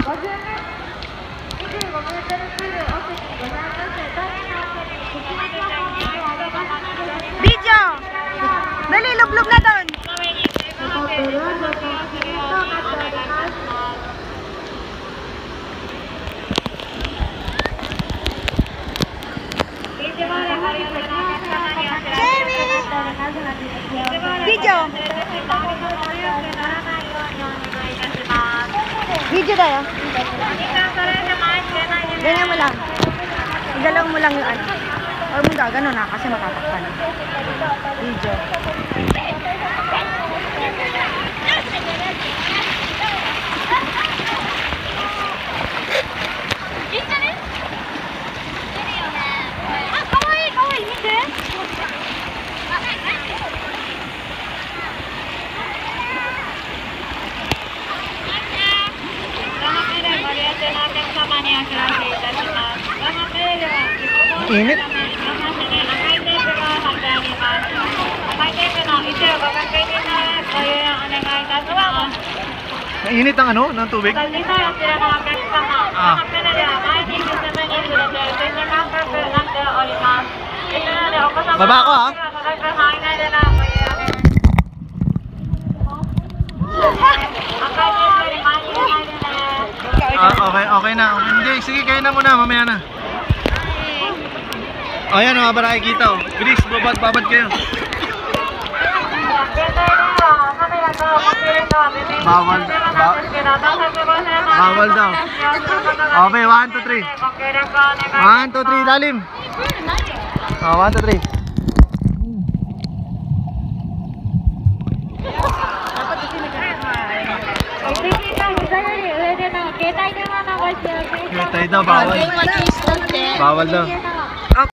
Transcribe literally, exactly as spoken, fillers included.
Video! Dali, lublob na doon! Video! Video tayo. Ganyan mo lang. Igalaw mo lang yung ano. Huwag mo gagano na kasi matatakpan. Video. Init. Mainit ang ano, ng tubig? Ah. Baba ko ha. Ah, okay, okay na. Okay. Hindi, sige kayo na muna, mamaya na. O yan, mga ba nakikita o. Bilis, babad, babad kayo. Bawal. Ba Bawal daw. Okay, one, two, three. one, two, three, lalim. O, one, two, three. Ketay daw, bawal. Bawal daw.